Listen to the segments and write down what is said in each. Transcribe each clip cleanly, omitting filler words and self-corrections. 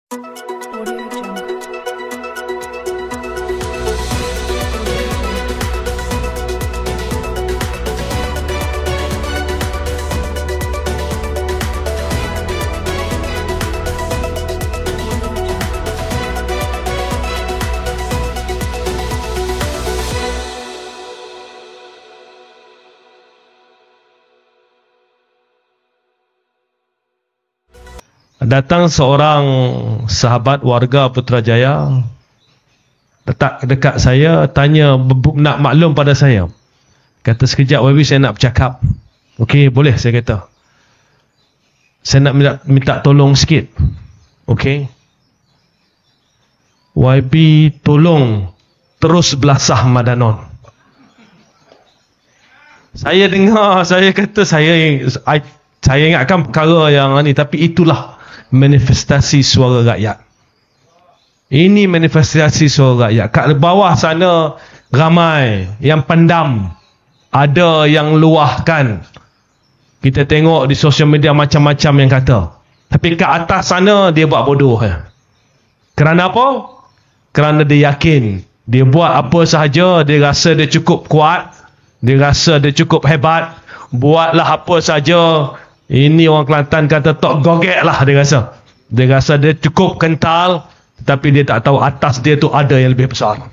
Audio Jungle. Datang seorang sahabat warga Putrajaya letak dekat saya, tanya, nak maklum pada saya. Kata, sekejap YB, saya nak bercakap. Okey, boleh, saya kata. Saya nak minta tolong sikit. Okey. YB, tolong terus belasah Madanon. Saya dengar, saya kata, saya ingatkan perkara yang ni, tapi itulah manifestasi suara rakyat. Ini manifestasi suara rakyat. Kat bawah sana ramai yang pendam, ada yang luahkan. Kita tengok di sosial media macam-macam yang kata. Tapi kat atas sana dia buat bodoh. Kerana apa? Kerana dia yakin dia buat apa sahaja, dia rasa dia cukup kuat, dia rasa dia cukup hebat, buatlah apa saja. Ini orang Kelantan kata tok gogek lah, dia rasa. Dia rasa dia cukup kental, tapi dia tak tahu atas dia tu ada yang lebih besar.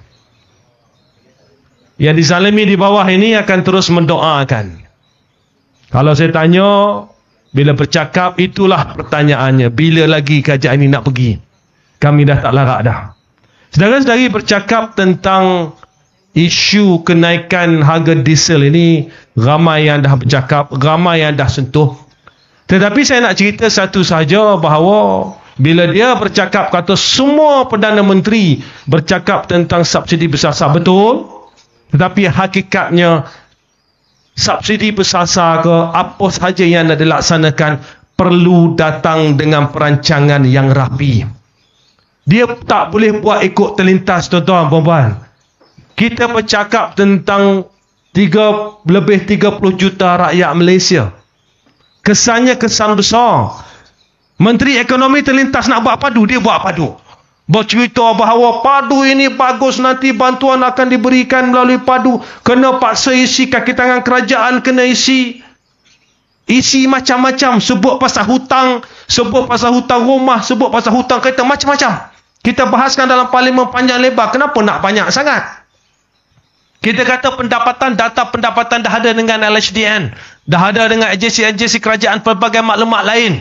Yang dizalimi di bawah ini akan terus mendoakan. Kalau saya tanya, bila bercakap, itulah pertanyaannya. Bila lagi kerajaan ini nak pergi? Kami dah tak larat dah. Saudara-saudari, bercakap tentang isu kenaikan harga diesel ini, ramai yang dah bercakap, ramai yang dah sentuh. Tetapi saya nak cerita satu sahaja, bahawa bila dia bercakap, kata semua Perdana Menteri bercakap tentang subsidi bersasar, betul. Tetapi hakikatnya subsidi bersasar ke apa sahaja yang nak dilaksanakan perlu datang dengan perancangan yang rapi. Dia tak boleh buat ikut terlintas, tuan-tuan, puan-puan. Kita bercakap tentang lebih 30 juta rakyat Malaysia. Kesannya kesan besar. Menteri Ekonomi terlintas nak buat padu, dia buat padu. Bercerita bahawa padu ini bagus, nanti bantuan akan diberikan melalui padu. Kena paksa isi, kaki tangan kerajaan kena isi. Isi macam-macam. Sebut pasal hutang, sebut pasal hutang rumah, sebut pasal hutang kereta, macam-macam. Kita bahaskan dalam parlimen panjang lebar. Kenapa nak banyak sangat? Kita kata pendapatan, data pendapatan dah ada dengan LHDN. Dah ada dengan agensi-agensi kerajaan, pelbagai maklumat lain.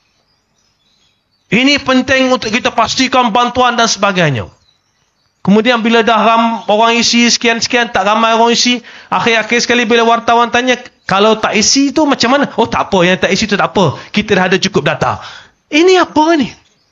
Ini penting untuk kita pastikan bantuan dan sebagainya. Kemudian bila dah orang isi sekian-sekian, tak ramai orang isi. Akhir-akhir sekali bila wartawan tanya, kalau tak isi tu macam mana? Oh tak apa, yang tak isi tu tak apa. Kita dah ada cukup data. Ini apa ni?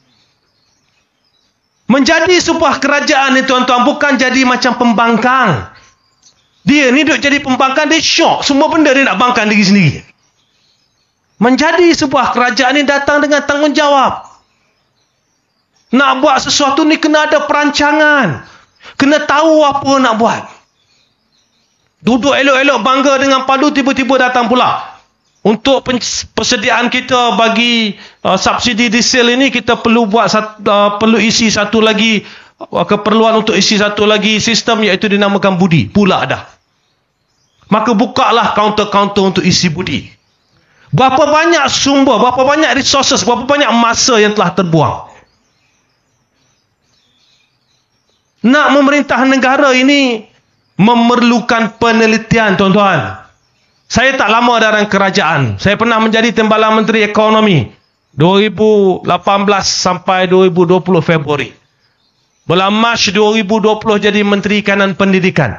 Menjadi sebuah kerajaan ni, tuan-tuan, bukan jadi macam pembangkang. Dia ni duk jadi pembangkang, dia syok. Semua benda dia nak bangkang diri sendiri. Menjadi sebuah kerajaan ni datang dengan tanggungjawab. Nak buat sesuatu ni kena ada perancangan. Kena tahu apa nak buat. Duduk elok-elok bangga dengan padu, tiba-tiba datang pula. Untuk persediaan kita bagi subsidi diesel ini, kita perlu buat perlu isi satu lagi, keperluan untuk isi satu lagi sistem, iaitu dinamakan budi. Pula dah. Maka bukalah kaunter-kaunter untuk isi budi. Berapa banyak sumber, berapa banyak resources, berapa banyak masa yang telah terbuang. Nak memerintah negara ini memerlukan penelitian, tuan-tuan. Saya tak lama dalam kerajaan. Saya pernah menjadi Timbalan Menteri Ekonomi 2018 sampai 2020 Februari. Bulan Mac 2020 jadi Menteri Kanan Pendidikan.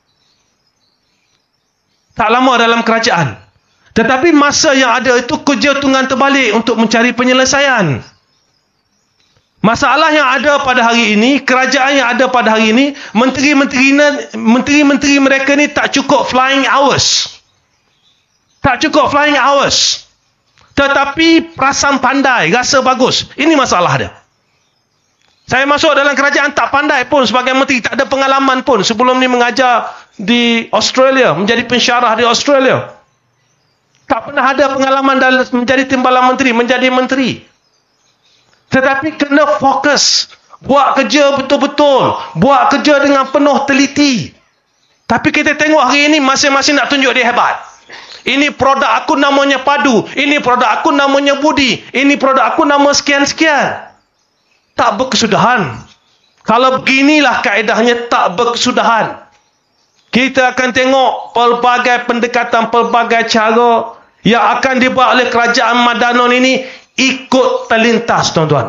Tak lama dalam kerajaan. Tetapi masa yang ada itu kerja tunggang terbalik untuk mencari penyelesaian. Masalah yang ada pada hari ini, kerajaan yang ada pada hari ini, menteri-menteri mereka ni tak cukup flying hours. Tak cukup flying hours. Tetapi perasan pandai, rasa bagus. Ini masalah dia. Saya masuk dalam kerajaan tak pandai pun sebagai menteri, tak ada pengalaman pun. Sebelum ni mengajar di Australia, menjadi pensyarah di Australia. Tak pernah ada pengalaman dalam menjadi timbalan menteri, menjadi menteri. Tetapi kena fokus. Buat kerja betul-betul. Buat kerja dengan penuh teliti. Tapi kita tengok hari ini masing-masing nak tunjuk dia hebat. Ini produk aku namanya Padu. Ini produk aku namanya Budi. Ini produk aku nama sekian-sekian. Tak berkesudahan. Kalau beginilah kaedahnya, tak berkesudahan. Kita akan tengok pelbagai pendekatan, pelbagai cara yang akan dibuat oleh kerajaan Madanon ini ikut terlintas, tuan-tuan.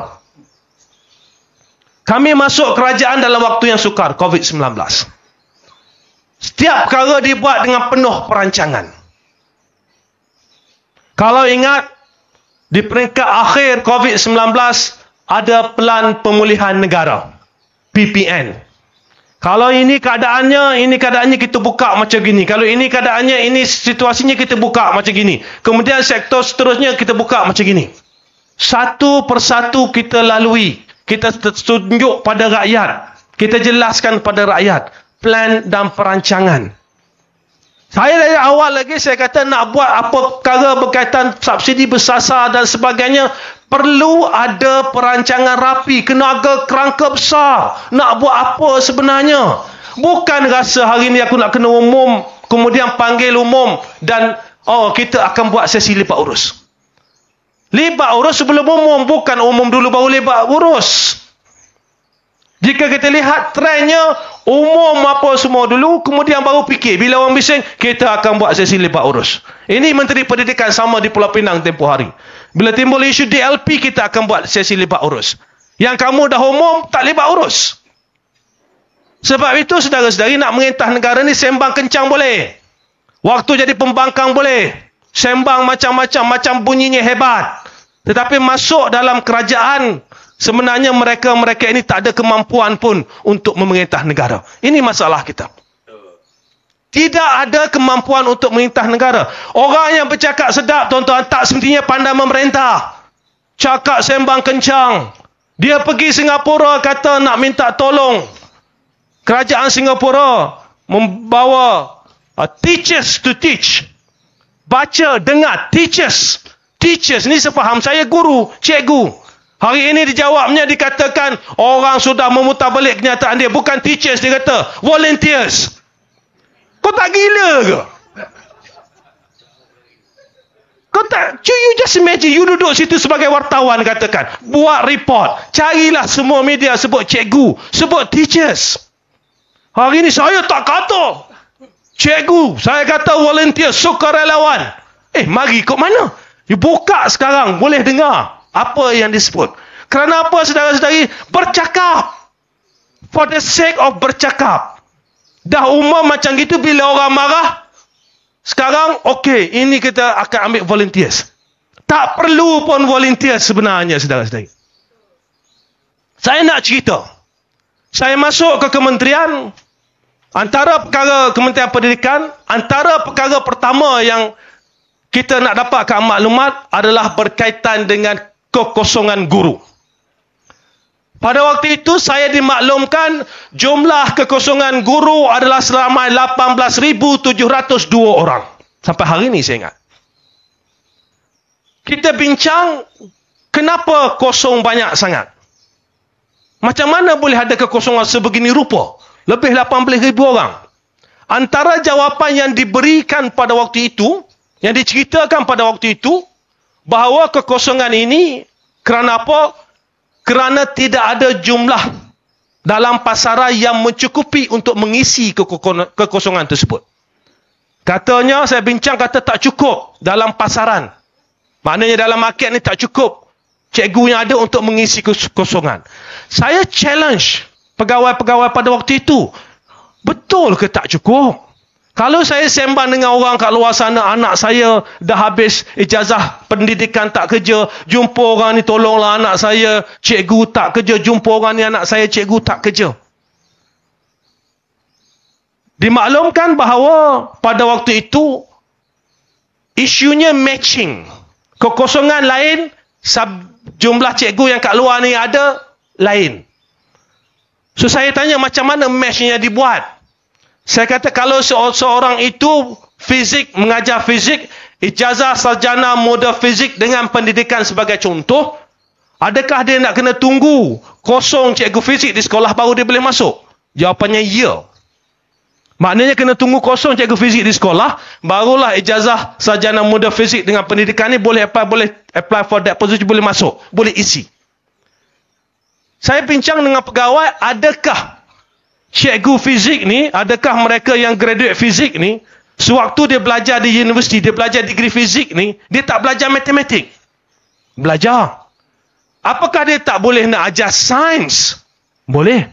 Kami masuk kerajaan dalam waktu yang sukar, COVID-19. Setiap perkara dibuat dengan penuh perancangan. Kalau ingat, di peringkat akhir COVID-19, ada Pelan Pemulihan Negara, PPN. Kalau ini keadaannya kita buka macam gini. Kalau ini keadaannya, ini situasinya kita buka macam gini. Kemudian sektor seterusnya kita buka macam gini. Satu persatu kita lalui. Kita tunjuk pada rakyat. Kita jelaskan pada rakyat. Plan dan perancangan. Saya dari awal lagi saya kata nak buat apa perkara berkaitan subsidi bersasar dan sebagainya, perlu ada perancangan rapi, kena ada kerangka besar. Nak buat apa sebenarnya? Bukan rasa hari ni aku nak kena umum, kemudian panggil umum dan kita akan buat sesi libat urus. Libat urus sebelum umum, bukan umum dulu baru libat urus. Jika kita lihat trennya, umum apa semua dulu, kemudian baru fikir. Bila orang bising, kita akan buat sesi libat urus. Ini Menteri Pendidikan sama di Pulau Pinang tempoh hari. Bila timbul isu DLP, kita akan buat sesi libat urus. Yang kamu dah umum, tak libat urus. Sebab itu, saudara-saudari, nak mengintah negara ni sembang kencang boleh. Waktu jadi pembangkang boleh. Sembang macam-macam, macam bunyinya hebat. Tetapi masuk dalam kerajaan, sebenarnya mereka ini tak ada kemampuan pun untuk memerintah negara. Ini masalah kita. Tidak ada kemampuan untuk memerintah negara. Orang yang bercakap sedap, tuan-tuan, tak semestinya pandai memerintah. Cakap sembang kencang. Dia pergi Singapura, kata nak minta tolong. Kerajaan Singapura membawa teachers to teach. Baca, dengar, teachers. Teachers, ni sepaham saya guru, cikgu. Hari ini dijawabnya dikatakan orang sudah memutar balik kenyataan dia. Bukan teachers, dia kata volunteers. Kau tak gila ke? Kau tak, you just imagine, you duduk situ sebagai wartawan katakan, buat report, carilah semua media sebut cikgu, sebut teachers. Hari ini saya tak kata cikgu, saya kata volunteer, sukarelawan. Mari kau mana? You buka sekarang, boleh dengar apa yang disebut. Kerana apa, saudara-saudari? Bercakap. For the sake of bercakap. Dah umum macam gitu, bila orang marah, sekarang, okey, ini kita akan ambil volunteers. Tak perlu pun volunteers sebenarnya, saudara-saudari. Saya nak cerita. Saya masuk ke kementerian, antara perkara Kementerian Pendidikan, antara perkara pertama yang kita nak dapatkan maklumat adalah berkaitan dengan kekosongan guru. Pada waktu itu saya dimaklumkan jumlah kekosongan guru adalah seramai 18,702 orang. Sampai hari ini saya ingat. Kita bincang kenapa kosong banyak sangat. Macam mana boleh ada kekosongan sebegini rupa? Lebih 18,000 orang. Antara jawapan yang diberikan pada waktu itu, yang diceritakan pada waktu itu, bahawa kekosongan ini kerana apa? Kerana tidak ada jumlah dalam pasaran yang mencukupi untuk mengisi kekosongan tersebut. Katanya, saya bincang, kata tak cukup dalam pasaran. Maknanya dalam market ni tak cukup cikgu yang ada untuk mengisi kekosongan. Saya challenge pegawai-pegawai pada waktu itu. Betul ke tak cukup? Kalau saya sembang dengan orang kat luar sana, anak saya dah habis ijazah pendidikan tak kerja, jumpa orang ni tolonglah anak saya, cikgu tak kerja, jumpa orang ni anak saya, cikgu tak kerja. Dimaklumkan bahawa pada waktu itu, isunya matching. Kekosongan lain, jumlah cikgu yang kat luar ni ada, lain. So saya tanya macam mana matchnya dibuat? Saya kata kalau seorang itu fizik, mengajar fizik, ijazah sarjana model fizik dengan pendidikan sebagai contoh, Adakah dia nak kena tunggu kosong cikgu fizik di sekolah baru dia boleh masuk? Jawapannya ya. Maknanya kena tunggu kosong cikgu fizik di sekolah, barulah ijazah sarjana muda fizik dengan pendidikan ni boleh apply for that position, boleh masuk, boleh isi. Saya bincang dengan pegawai, adakah cikgu fizik ni, adakah mereka yang graduate fizik ni, sewaktu dia belajar di universiti, dia belajar degree fizik ni, dia tak belajar matematik? Belajar. Apakah dia tak boleh nak ajar sains? Boleh.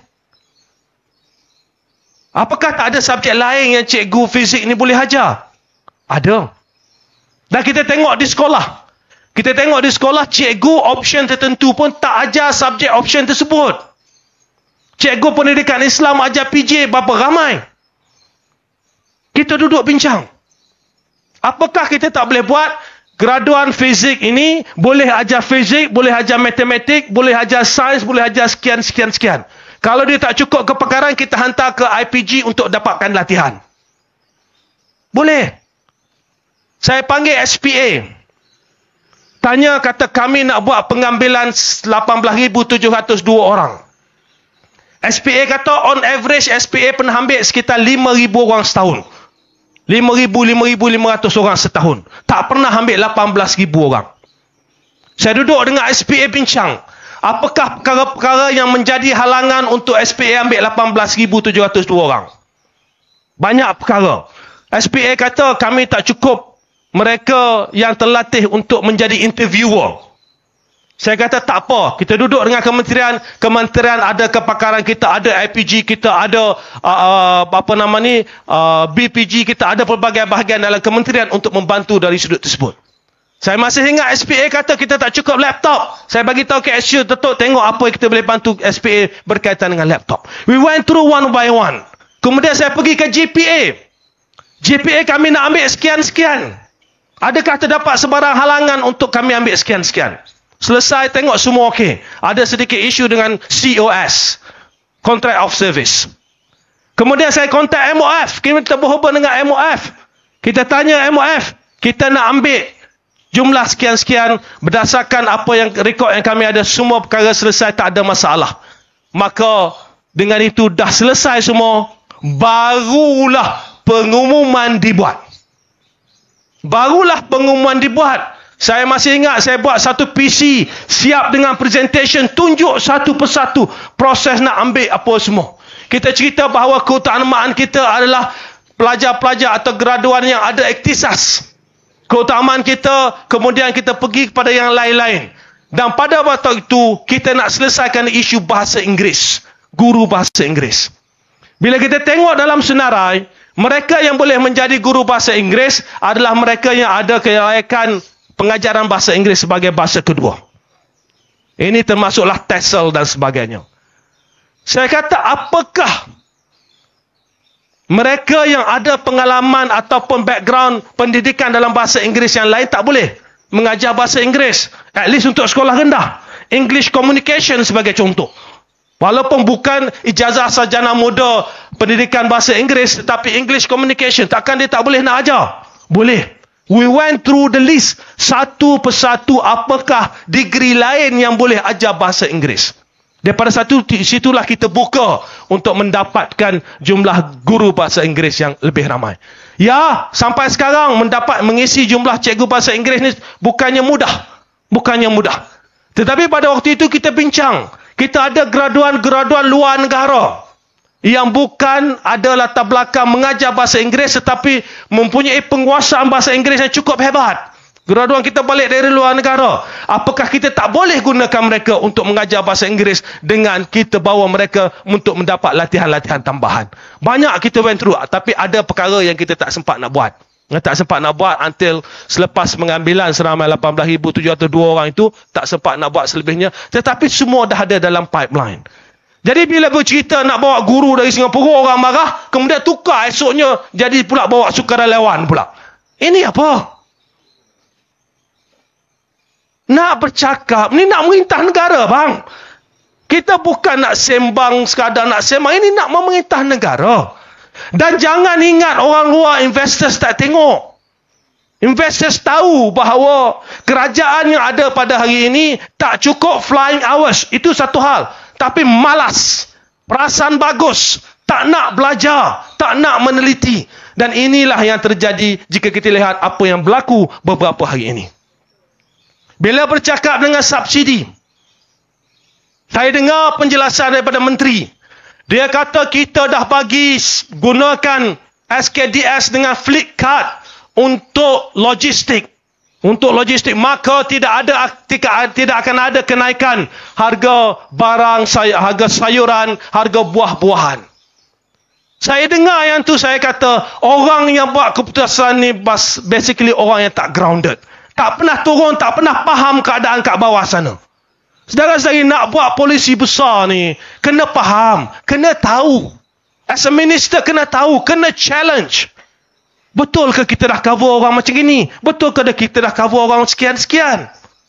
Apakah tak ada subjek lain yang cikgu fizik ni boleh ajar? Ada. Dan kita tengok di sekolah. Kita tengok di sekolah, cikgu option tertentu pun tak ajar subjek option tersebut. Cikgu pendidikan Islam ajar PJ berapa ramai? Kita duduk bincang. Apakah kita tak boleh buat graduan fizik ini boleh ajar fizik, boleh ajar matematik, boleh ajar sains, boleh ajar sekian. Kalau dia tak cukup kepakaran, kita hantar ke IPG untuk dapatkan latihan. Boleh. Saya panggil SPA. Tanya, kata kami nak buat pengambilan 18,702 orang. SPA kata on average SPA pernah ambil sekitar 5,000 orang setahun. 5,500 orang setahun. Tak pernah ambil 18,000 orang. Saya duduk dengan SPA bincang. Apakah perkara-perkara yang menjadi halangan untuk SPA ambil 18,702 orang? Banyak perkara. SPA kata kami tak cukup mereka yang terlatih untuk menjadi interviewer. Saya kata tak apa, kita duduk dengan kementerian ada kepakaran kita, ada IPG kita, ada BPG kita, ada pelbagai bahagian dalam kementerian untuk membantu dari sudut tersebut. Saya masih ingat SPA kata kita tak cukup laptop. Saya bagi tahu ke SU, Datuk tengok apa yang kita boleh bantu SPA berkaitan dengan laptop. We went through one by one. Kemudian saya pergi ke GPA. GPA kami nak ambil sekian-sekian. Adakah terdapat sebarang halangan untuk kami ambil sekian-sekian? Selesai tengok semua okey. Ada sedikit isu dengan COS, Contract of Service. Kemudian saya kontak MOF. Kita berhubung dengan MOF. Kita tanya MOF, kita nak ambil jumlah sekian-sekian berdasarkan apa yang rekod yang kami ada, semua perkara selesai, tak ada masalah. Maka dengan itu dah selesai semua, barulah pengumuman dibuat. Saya masih ingat saya buat satu PC, siap dengan presentation, tunjuk satu persatu proses nak ambil apa semua. Kita cerita bahawa keutamaan kita adalah pelajar-pelajar atau graduan yang ada ikhtisas. Keutamaan kita, kemudian kita pergi kepada yang lain-lain. Dan pada waktu itu, kita nak selesaikan isu bahasa Inggeris. Guru bahasa Inggeris. Bila kita tengok dalam senarai, mereka yang boleh menjadi guru bahasa Inggeris adalah mereka yang ada kelayakan pengajaran bahasa Inggeris sebagai bahasa kedua. Ini termasuklah TESOL dan sebagainya. Saya kata, apakah mereka yang ada pengalaman ataupun background pendidikan dalam bahasa Inggeris yang lain tak boleh mengajar bahasa Inggeris? At least untuk sekolah rendah. English communication sebagai contoh. Walaupun bukan ijazah sarjana muda pendidikan bahasa Inggeris, tetapi English communication, takkan dia tak boleh nak ajar? Boleh. We went through the list satu persatu apakah degree lain yang boleh ajar bahasa Inggeris. Daripada situlah kita buka untuk mendapatkan jumlah guru bahasa Inggeris yang lebih ramai. Ya, sampai sekarang mengisi jumlah cikgu bahasa Inggeris ni bukannya mudah. Tetapi pada waktu itu kita bincang, kita ada graduan luar negara yang bukan ada latar belakang mengajar bahasa Inggeris tetapi mempunyai penguasaan bahasa Inggeris yang cukup hebat. Graduan kita balik dari luar negara. Apakah kita tak boleh gunakan mereka untuk mengajar bahasa Inggeris dengan kita bawa mereka untuk mendapat latihan-latihan tambahan? Banyak kita went through, tapi ada perkara yang kita tak sempat nak buat. Tak sempat nak buat until selepas pengambilan seramai 18,702 orang itu, tak sempat nak buat selebihnya. Tetapi semua dah ada dalam pipeline. Jadi bila bercerita nak bawa guru dari Singapura, orang marah, kemudian tukar esoknya jadi pula bawa sukarelawan pula. Ini apa? Nak bercakap, ni nak merintah negara, bang. Kita bukan nak sembang sekadar nak sembang, ini nak memerintah negara. Dan jangan ingat orang luar investors tak tengok. Investors tahu bahawa kerajaan yang ada pada hari ini tak cukup flying hours. Itu satu hal. Tapi malas. Perasaan bagus. Tak nak belajar. Tak nak meneliti. Dan inilah yang terjadi jika kita lihat apa yang berlaku beberapa hari ini. Bila bercakap dengan subsidi, saya dengar penjelasan daripada menteri. Dia kata kita dah bagi gunakan SKDS dengan fleet card untuk logistik. Untuk logistik, maka tidak akan ada kenaikan harga barang, harga sayuran, harga buah-buahan. Saya dengar yang tu, saya kata orang yang buat keputusan ni basically orang yang tak grounded. Tak pernah turun, tak pernah faham keadaan kat bawah sana. Saudara-saudari, nak buat polisi besar ni, kena faham, kena tahu. As a minister, kena tahu, kena challenge. Betul ke kita dah cover orang macam ini? Betul ke kita dah cover orang sekian-sekian?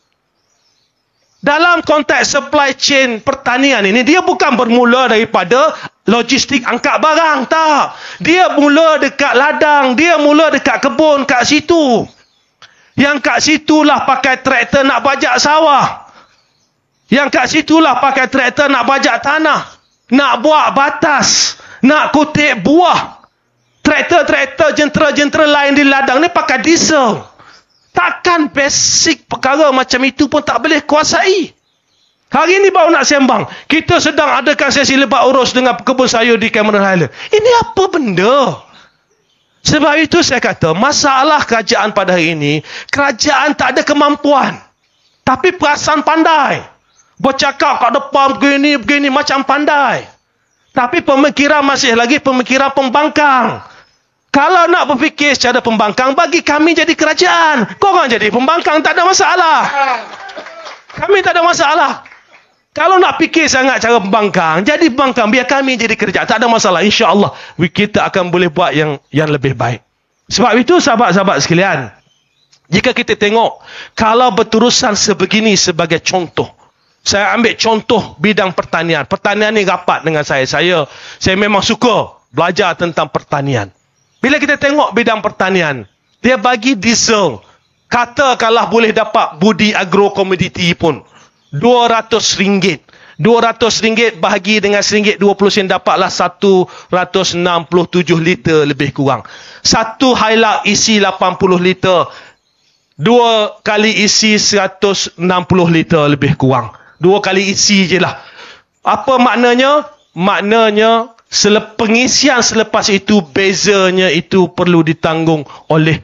Dalam konteks supply chain pertanian ini, dia bukan bermula daripada logistik angkat barang, tak. Dia mula dekat ladang, dia mula dekat kebun, kat situ. Yang kat situlah pakai traktor nak bajak sawah. Yang kat situlah pakai traktor nak bajak tanah. Nak buat batas. Nak kutip buah. Traktor-traktor, jentera-jentera lain di ladang ni pakai diesel. Takkan basic perkara macam itu pun tak boleh kuasai. Hari ini baru nak sembang. Kita sedang adakan sesi lebat urus dengan kebun sayur di Cameron Highland. Ini apa benda? Sebab itu saya kata, masalah kerajaan pada hari ini, kerajaan tak ada kemampuan. Tapi perasaan pandai. Bercakap kat depan begini, macam pandai. Tapi pemikiran masih lagi pemikiran pembangkang. Kalau nak berfikir secara pembangkang, bagi kami jadi kerajaan. Korang jadi pembangkang, tak ada masalah. Kami tak ada masalah. Kalau nak fikir sangat cara pembangkang, jadi pembangkang, biar kami jadi kerajaan. Tak ada masalah. InsyaAllah, kita akan boleh buat yang lebih baik. Sebab itu, sahabat-sahabat sekalian, jika kita tengok, kalau berterusan sebegini sebagai contoh, saya ambil contoh bidang pertanian. Pertanian ni rapat dengan saya. Saya memang suka belajar tentang pertanian. Bila kita tengok bidang pertanian, dia bagi diesel. Katakanlah boleh dapat budi agrokomoditi pun. RM200. RM200 bahagi dengan RM1.20 dapatlah 167 liter lebih kurang. Satu Hilux isi 80 liter. 2 kali isi 160 liter lebih kurang. 2 kali isi je lah. Apa maknanya? Maknanya pengisian selepas itu, bezanya itu perlu ditanggung oleh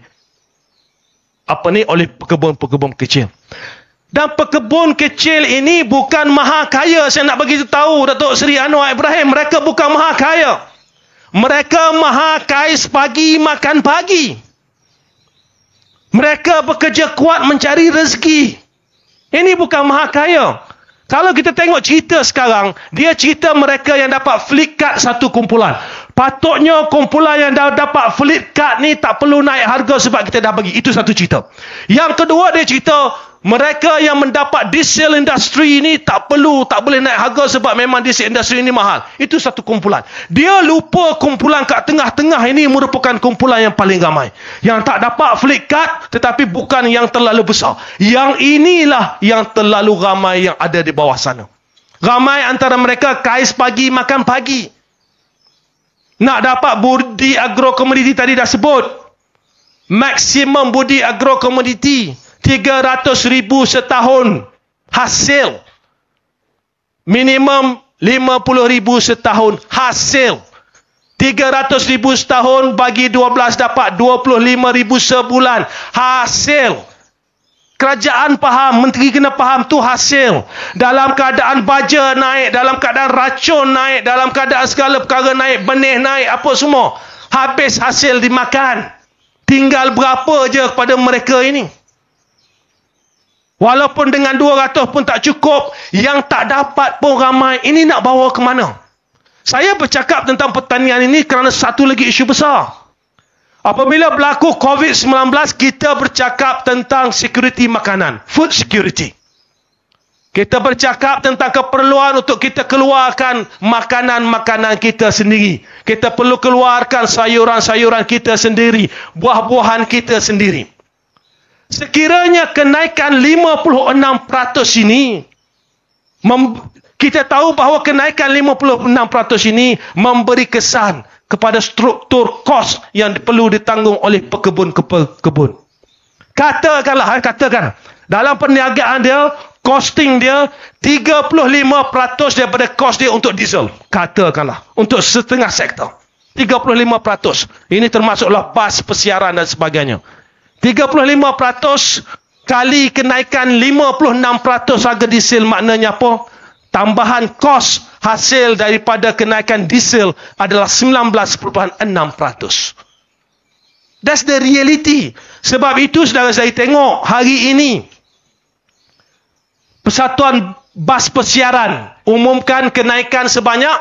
oleh pekebun-pekebun kecil. Dan pekebun kecil ini bukan maha kaya. Saya nak bagi tahu Datuk Seri Anwar Ibrahim, mereka bukan maha kaya. Mereka maha kais pagi makan pagi. Mereka bekerja kuat mencari rezeki. Ini bukan maha kaya. Kalau kita tengok cerita sekarang, dia cerita mereka yang dapat fleet card satu kumpulan. Patutnya kumpulan yang dah dapat fleet card ni tak perlu naik harga sebab kita dah bagi. Itu satu cerita. Yang kedua, dia cerita mereka yang mendapat diesel industri ni tak boleh naik harga sebab memang diesel industri ni mahal. Itu satu kumpulan. Dia lupa kumpulan kat tengah-tengah ini merupakan kumpulan yang paling ramai. Yang tak dapat fleet card tetapi bukan yang terlalu besar. Yang inilah yang terlalu ramai yang ada di bawah sana. Ramai antara mereka kais pagi makan pagi. Nak dapat budi agrokomoditi tadi dah sebut. Maksimum budi agrokomoditi 300,000 setahun hasil. Minimum 50,000 setahun hasil. 300,000 setahun bagi 12 dapat 25,000 sebulan hasil. Kerajaan faham, menteri kena faham tu hasil. Dalam keadaan baja naik, dalam keadaan racun naik, dalam keadaan segala perkara naik, benih naik, apa semua. Habis hasil dimakan. Tinggal berapa je kepada mereka ini. Walaupun dengan 200 pun tak cukup, yang tak dapat pun ramai. Ini nak bawa ke mana? Saya bercakap tentang pertanian ini kerana satu lagi isu besar. Apabila berlaku COVID-19, kita bercakap tentang security makanan. Food security. Kita bercakap tentang keperluan untuk kita keluarkan makanan-makanan kita sendiri. Kita perlu keluarkan sayuran-sayuran kita sendiri. Buah-buahan kita sendiri. sekiranya kenaikan 56% ini, kita tahu bahawa kenaikan 56% ini memberi kesan kepada struktur kos yang perlu ditanggung oleh pekebun. Katakan dalam perniagaan dia, costing dia 35% daripada kos dia untuk diesel. Katakanlah untuk setengah sektor 35%. Ini termasuklah bas, persiaran dan sebagainya. 35% kali kenaikan 56% harga diesel, maknanya apa? Tambahan kos hasil daripada kenaikan diesel adalah 19.6%. That's the reality. Sebab itu saudara-saudari tengok hari ini Persatuan Bas Persiaran umumkan kenaikan sebanyak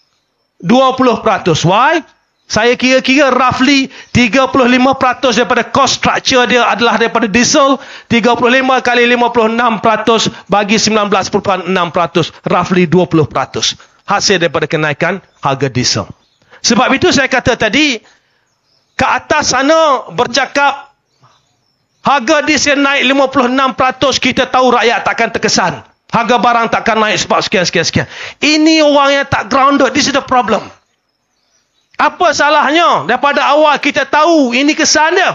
20%. Why? Saya kira-kira roughly 35% daripada cost structure dia adalah daripada diesel. 35 kali 56% bagi 19.6%. Roughly 20% hasil daripada kenaikan harga diesel. Sebab itu saya kata tadi, ke atas sana bercakap harga diesel naik 56%, kita tahu rakyat takkan terkesan. Harga barang takkan naik sebab sekian. Ini orang yang tak grounded. This is the problem. Apa salahnya? Daripada awal kita tahu ini kesan dia.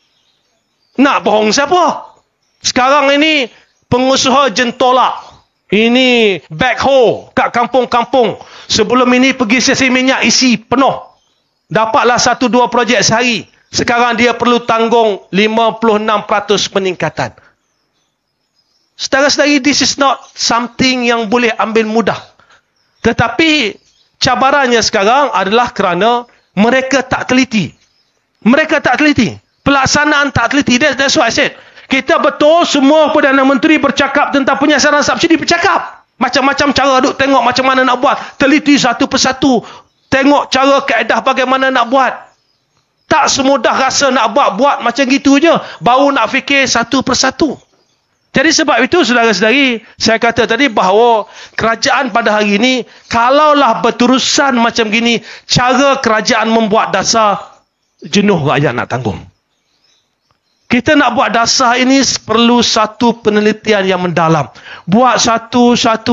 Nak bohong siapa? Sekarang ini pengusaha jentolak. Ini backhoe kat kampung-kampung. Sebelum ini pergi stesen minyak isi penuh. Dapatlah 1-2 projek sehari. Sekarang dia perlu tanggung 56% peningkatan. Saudara-saudari, this is not something yang boleh ambil mudah. Tetapi cabarannya sekarang adalah kerana mereka tak teliti. Pelaksanaan tak teliti. That's what I said. Kita betul semua Perdana Menteri bercakap tentang penyiasan subsidi. Bercakap. Macam-macam cara duk tengok macam mana nak buat. Teliti satu persatu. Tengok cara kaedah bagaimana nak buat. Tak semudah rasa nak buat macam gitu je. Baru nak fikir satu persatu. Jadi sebab itu saudara-saudari, saya kata tadi bahawa kerajaan pada hari ini, kalaulah berterusan macam gini, cara kerajaan membuat dasar, jenuh rakyat nak tanggung. Kita nak buat dasar ini perlu satu penelitian yang mendalam. Buat satu.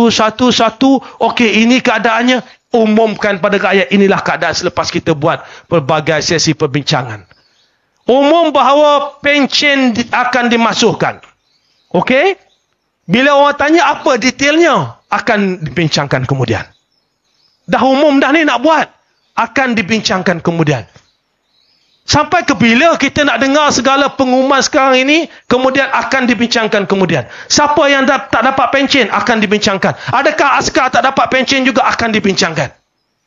Okey, ini keadaannya. Umumkan pada rakyat, inilah keadaan selepas kita buat pelbagai sesi perbincangan. Umum bahawa pencen akan dimasukkan. Okey? Bila orang tanya apa detailnya, akan dibincangkan kemudian. Dah umum dah ni nak buat, akan dibincangkan kemudian. Sampai ke bila kita nak dengar segala pengumuman sekarang ini, kemudian akan dibincangkan kemudian. Siapa yang tak dapat pencen, akan dibincangkan. Adakah askar tak dapat pencen juga, akan dibincangkan.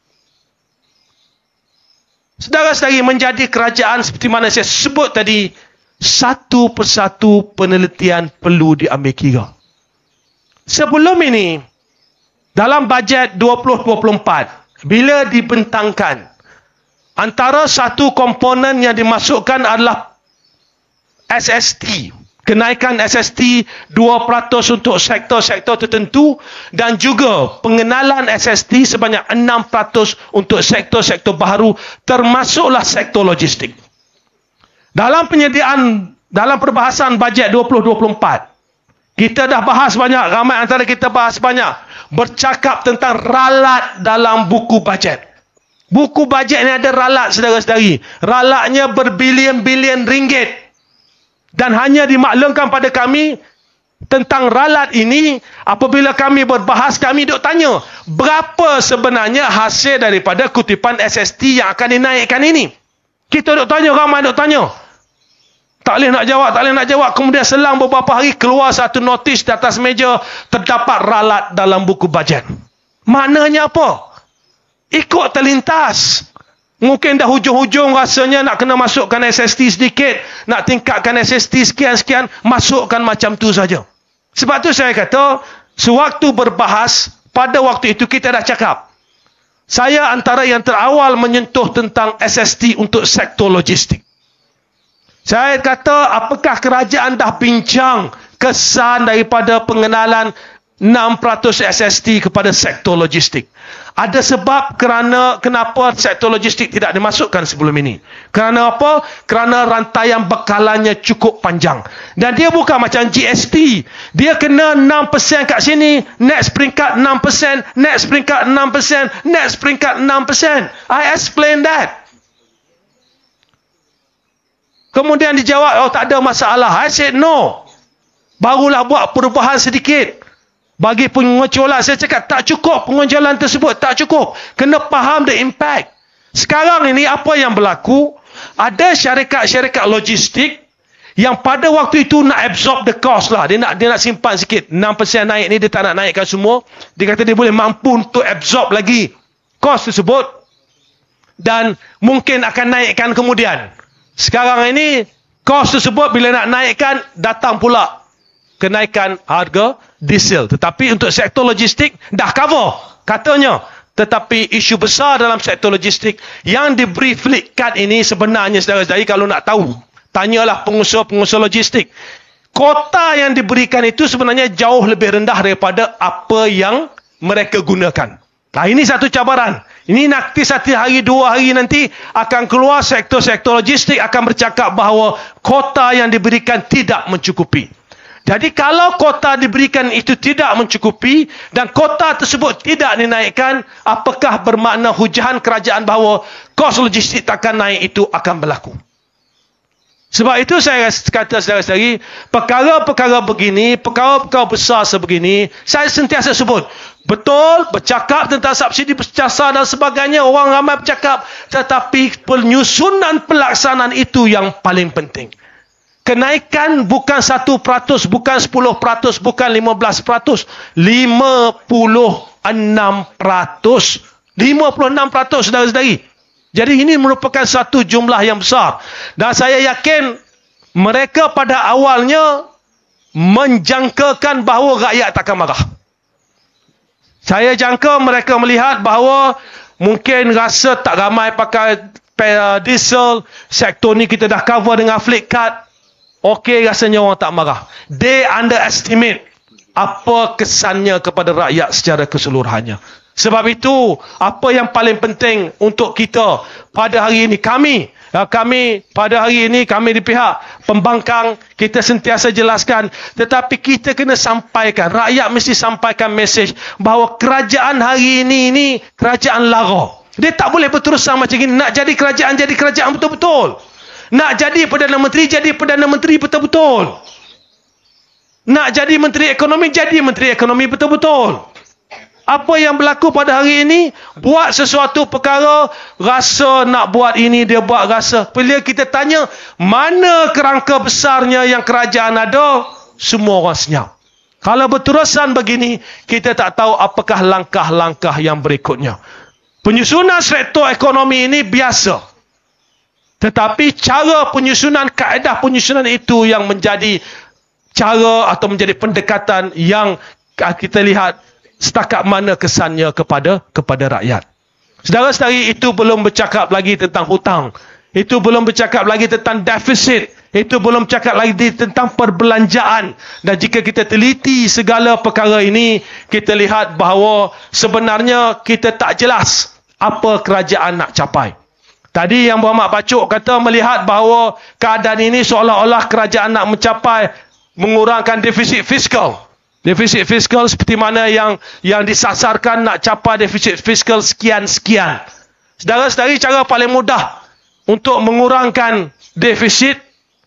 Saudara-saudari, menjadi kerajaan seperti mana saya sebut tadi, satu persatu penelitian perlu diambil kira. Sebelum ini, dalam bajet 2024, bila dibentangkan, antara satu komponen yang dimasukkan adalah SST. Kenaikan SST 2% untuk sektor-sektor tertentu dan juga pengenalan SST sebanyak 6% untuk sektor-sektor baharu, termasuklah sektor logistik. Dalam perbahasan bajet 2024, kita dah bahas banyak, ramai antara kita bahas banyak, bercakap tentang ralat dalam buku bajet. Buku bajet ni ada ralat, saudara-saudari. Ralatnya berbilion-bilion ringgit. Dan hanya dimaklumkan pada kami tentang ralat ini, apabila kami berbahas, kami duk tanya, berapa sebenarnya hasil daripada kutipan SST yang akan dinaikkan ini? Kita duk tanya, ramai duk tanya. Tak boleh nak jawab. Kemudian selang beberapa hari, keluar satu notis di atas meja, terdapat ralat dalam buku bajet. Maknanya apa? Ikut terlintas. Mungkin dah hujung-hujung rasanya nak kena masukkan SST sedikit, nak tingkatkan SST sekian-sekian, masukkan macam tu saja. Sebab tu saya kata, sewaktu berbahas, pada waktu itu kita dah cakap, saya antara yang terawal menyentuh tentang SST untuk sektor logistik. Saya kata, apakah kerajaan dah bincang kesan daripada pengenalan 6% SST kepada sektor logistik. Ada sebab kenapa sektor logistik tidak dimasukkan sebelum ini. Kerana apa? Kerana rantaian bekalannya cukup panjang. Dan dia bukan macam GST. Dia kena 6% kat sini, next peringkat 6%, next peringkat 6%, next peringkat 6%. I explain that. Kemudian dijawab, oh tak ada masalah. I said no. Barulah buat perubahan sedikit. Bagi pengonjolan, saya cakap tak cukup pengonjolan tersebut, tak cukup. Kena faham the impact. Sekarang ini apa yang berlaku? Ada syarikat-syarikat logistik yang pada waktu itu nak absorb the cost lah. Dia nak simpan sikit. 6% naik ni dia tak nak naikkan semua. Dia kata dia boleh mampu untuk absorb lagi cost tersebut. Dan mungkin akan naikkan kemudian. Sekarang ini cost tersebut bila nak naikkan datang pula kenaikan harga diesel. Tetapi untuk sektor logistik dah cover katanya. Tetapi isu besar dalam sektor logistik yang diberi fleet card ini sebenarnya saudara-saudari, kalau nak tahu, tanyalah pengusaha-pengusaha logistik. Kota yang diberikan itu sebenarnya jauh lebih rendah daripada apa yang mereka gunakan. Nah, ini satu cabaran. Ini nanti satu hari, 2 hari nanti akan keluar sektor-sektor logistik akan bercakap bahawa kota yang diberikan tidak mencukupi. Jadi kalau kota diberikan itu tidak mencukupi dan kota tersebut tidak dinaikkan, apakah bermakna hujahan kerajaan bahawa kos logistik takkan naik itu akan berlaku? Sebab itu saya kata saudara-saudari, perkara-perkara begini, perkara-perkara besar sebegini, saya sentiasa sebut. Betul, bercakap tentang subsidi berjasa dan sebagainya, orang ramai bercakap. Tetapi penyusunan pelaksanaan itu yang paling penting. Kenaikan bukan 1%, bukan 10%, bukan 15%. 56%. 56%, saudara-saudari. Jadi ini merupakan satu jumlah yang besar. Dan saya yakin mereka pada awalnya menjangkakan bahawa rakyat takkan marah. Saya jangka mereka melihat bahawa mungkin rasa tak ramai pakai diesel, sektor ni kita dah cover dengan fleet card. Okey, rasanya orang tak marah. They underestimate apa kesannya kepada rakyat secara keseluruhannya. Sebab itu, apa yang paling penting untuk kita pada hari ini, kami pada hari ini, kami di pihak pembangkang, kita sentiasa jelaskan, tetapi kita kena sampaikan, rakyat mesti sampaikan mesej bahawa kerajaan hari ini kerajaan lara. Dia tak boleh berterusan macam ini. Nak jadi kerajaan betul-betul. Nak jadi Perdana Menteri betul-betul. Nak jadi Menteri Ekonomi betul-betul. Apa yang berlaku pada hari ini, buat sesuatu perkara, rasa nak buat ini, dia buat rasa. Bila kita tanya, mana kerangka besarnya yang kerajaan ada, semua orang senyap. Kalau berterusan begini, kita tak tahu apakah langkah-langkah yang berikutnya. Penyusunan sektor ekonomi ini biasa. Tetapi cara penyusunan, kaedah penyusunan itu yang menjadi cara atau menjadi pendekatan yang kita lihat setakat mana kesannya kepada rakyat. Saudara-saudari, itu belum bercakap lagi tentang hutang. Itu belum bercakap lagi tentang defisit. Itu belum bercakap lagi tentang perbelanjaan. Dan jika kita teliti segala perkara ini, kita lihat bahawa sebenarnya kita tak jelas apa kerajaan nak capai. Tadi yang Muhammad Bacuk kata melihat bahawa keadaan ini seolah-olah kerajaan nak mencapai mengurangkan defisit fiskal. Defisit fiskal seperti mana yang disasarkan nak capai defisit fiskal sekian-sekian. Saudara-saudari, cara paling mudah untuk mengurangkan defisit,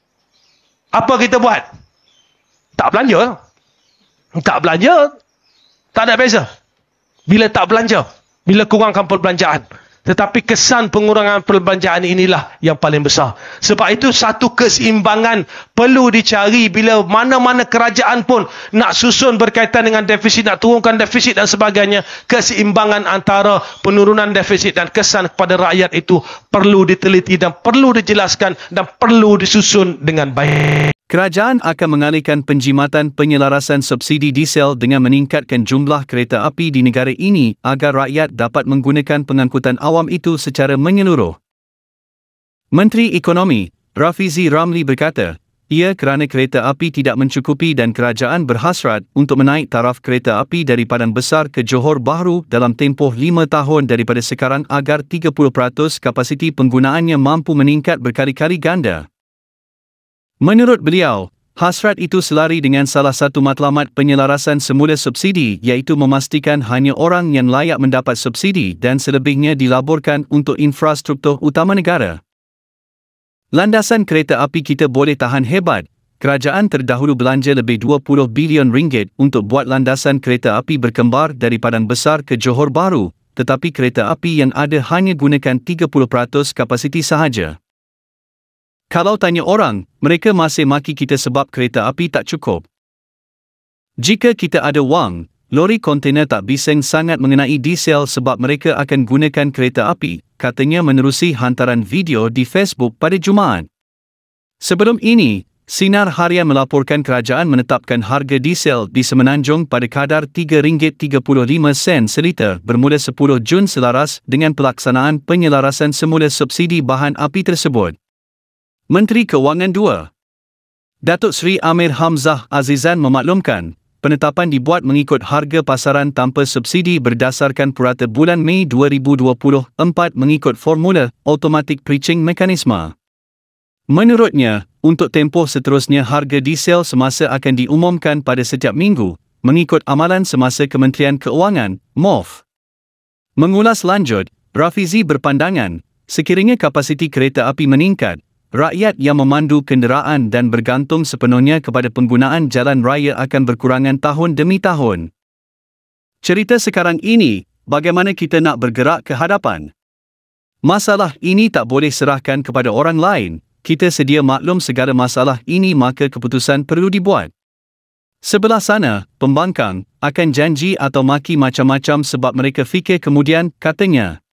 apa kita buat? Tak belanja. Tak belanja, tak ada beza. Bila tak belanja, bila kurangkan perbelanjaan. Tetapi kesan pengurangan perbelanjaan inilah yang paling besar. Sebab itu satu keseimbangan perlu dicari bila mana-mana kerajaan pun nak susun berkaitan dengan defisit, nak turunkan defisit dan sebagainya. Keseimbangan antara penurunan defisit dan kesan kepada rakyat itu perlu diteliti dan perlu dijelaskan dan perlu disusun dengan baik. Kerajaan akan mengalihkan penjimatan penyelarasan subsidi diesel dengan meningkatkan jumlah kereta api di negara ini agar rakyat dapat menggunakan pengangkutan awam itu secara menyeluruh. Menteri Ekonomi, Rafizi Ramli berkata, Ia kerana kereta api tidak mencukupi dan kerajaan berhasrat untuk menaik taraf kereta api dari Padang Besar ke Johor Bahru dalam tempoh 5 tahun daripada sekarang agar 30% kapasiti penggunaannya mampu meningkat berkali-kali ganda. Menurut beliau, hasrat itu selari dengan salah satu matlamat penyelarasan semula subsidi iaitu memastikan hanya orang yang layak mendapat subsidi dan selebihnya dilaburkan untuk infrastruktur utama negara. Landasan kereta api kita boleh tahan hebat. Kerajaan terdahulu belanja lebih 20 bilion ringgit untuk buat landasan kereta api berkembar dari Padang Besar ke Johor Bahru, tetapi kereta api yang ada hanya gunakan 30% kapasiti sahaja. Kalau tanya orang, mereka masih maki kita sebab kereta api tak cukup. Jika kita ada wang, lori kontena tak bising sangat mengenai diesel sebab mereka akan gunakan kereta api, katanya menerusi hantaran video di Facebook pada Jumaat. Sebelum ini, Sinar Harian melaporkan kerajaan menetapkan harga diesel di Semenanjung pada kadar RM3.35 seliter bermula 10 Jun selaras dengan pelaksanaan penyelarasan semula subsidi bahan api tersebut. Menteri Kewangan 2, Datuk Seri Amir Hamzah Azizan memaklumkan, penetapan dibuat mengikut harga pasaran tanpa subsidi berdasarkan purata bulan Mei 2024 mengikut formula automatic pitching mekanisme. Menurutnya, untuk tempoh seterusnya harga diesel semasa akan diumumkan pada setiap minggu, mengikut amalan semasa Kementerian Keuangan, MOF. Mengulas lanjut, Rafizi berpandangan, sekiranya kapasiti kereta api meningkat, rakyat yang memandu kenderaan dan bergantung sepenuhnya kepada penggunaan jalan raya akan berkurangan tahun demi tahun. Cerita sekarang ini, bagaimana kita nak bergerak ke hadapan? Masalah ini tak boleh serahkan kepada orang lain. Kita sedia maklum segala masalah ini maka keputusan perlu dibuat. Sebelah sana, pembangkang, akan janji atau maki macam-macam sebab mereka fikir kemudian, katanya.